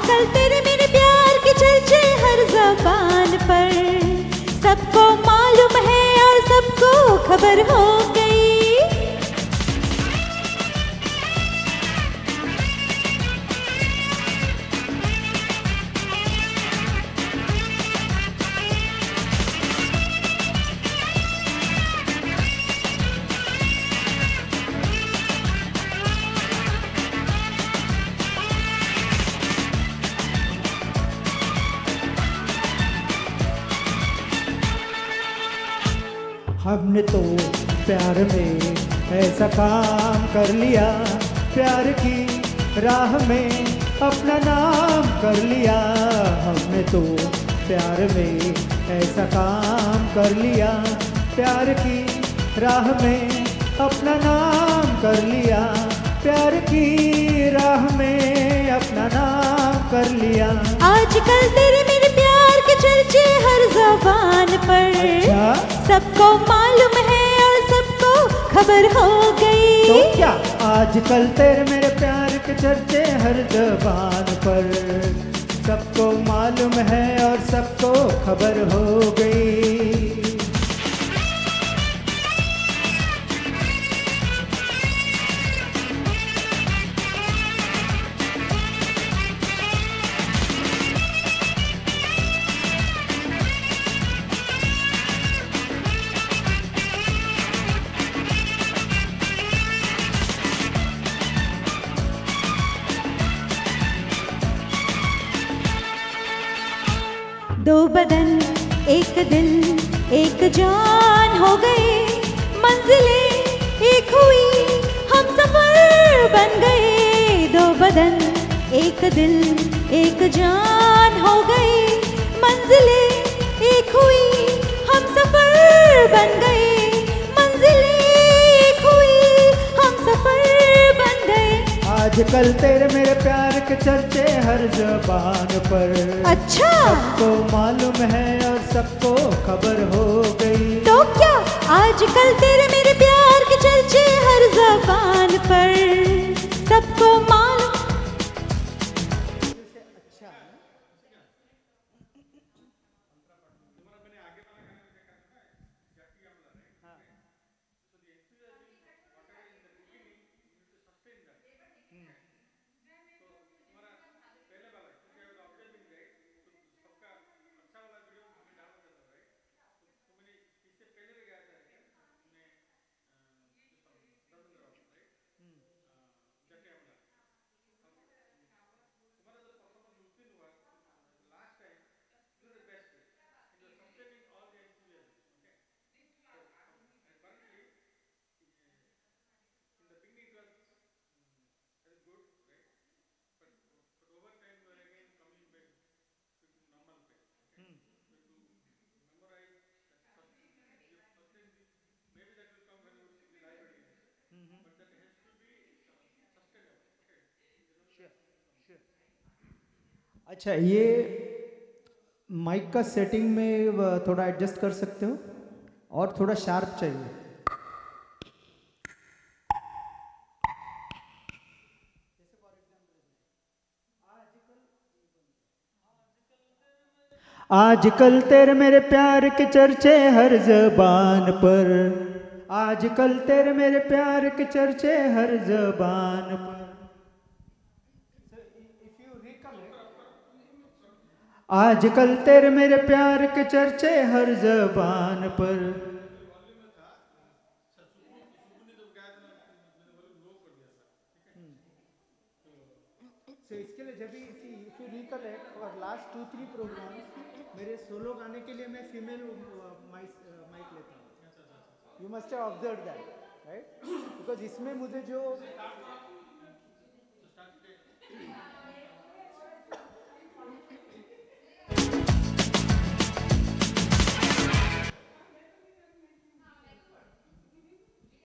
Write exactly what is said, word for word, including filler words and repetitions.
आजकल तेरे मेरे प्यार के चर्चे हर ज़बान पर, सबको मालूम है और सबको खबर हो गई। हमने तो प्यार में ऐसा काम कर लिया, प्यार की राह में अपना नाम कर लिया। हमने तो प्यार में ऐसा काम कर लिया, प्यार की राह में अपना नाम कर लिया, प्यार की राह में अपना नाम कर लिया। आजकल तेरे मेरे प्यार के चर्चे हर ज़बान पर, अच्छा? सबको मालूम है और सबको खबर हो गई। तो क्या आजकल तेरे मेरे प्यार के चर्चे हर ज़बान पर, सबको मालूम है और सबको खबर हो गई। दो बदन एक दिल एक जान हो गए, मंजिलें एक हुई हम सफर बन गए। दो बदन एक दिल एक जान हो गए, मंजिलें एक हुई हम सफर बन गए, मंजिलें एक हुई हम सफर बन गए। आजकल तेरे मेरे प्यार के चर्चे हर ज़बान पर, अच्छा? सबको मालूम है और सबको खबर हो गई। तो क्या आजकल तेरे मेरे प्यार के चर्चे हर ज़बान पर, सबको मालूम। अच्छा, ये माइक का सेटिंग में थोड़ा एडजस्ट कर सकते हो और थोड़ा शार्प चाहिए। आजकल तेरे मेरे प्यार के चर्चे हर ज़बान पर, आजकल तेरे मेरे प्यार के चर्चे हर ज़बान पर। आजकल तेरे मेरे प्यार के चर्चे हर ज़बान पर। इसके लिए जब if you recollect for last two three program मेरे सोलो गाने के लिए मैं फीमेल माइक लेता हूँ। You must have observe that, right? Because इसमें मुझे जो